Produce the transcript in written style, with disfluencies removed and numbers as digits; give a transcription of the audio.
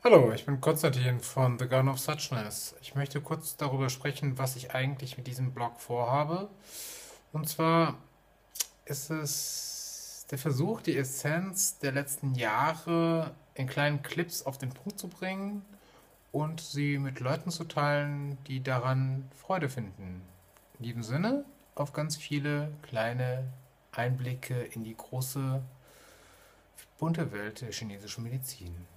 Hallo, ich bin Konstantin von thegardenofsuchness. Ich möchte kurz darüber sprechen, was ich eigentlich mit diesem Blog vorhabe. Und zwar ist es der Versuch, die Essenz der letzten Jahre in kleinen Clips auf den Punkt zu bringen und sie mit Leuten zu teilen, die daran Freude finden. In diesem Sinne, auf ganz viele kleine Einblicke in die große, bunte Welt der chinesischen Medizin.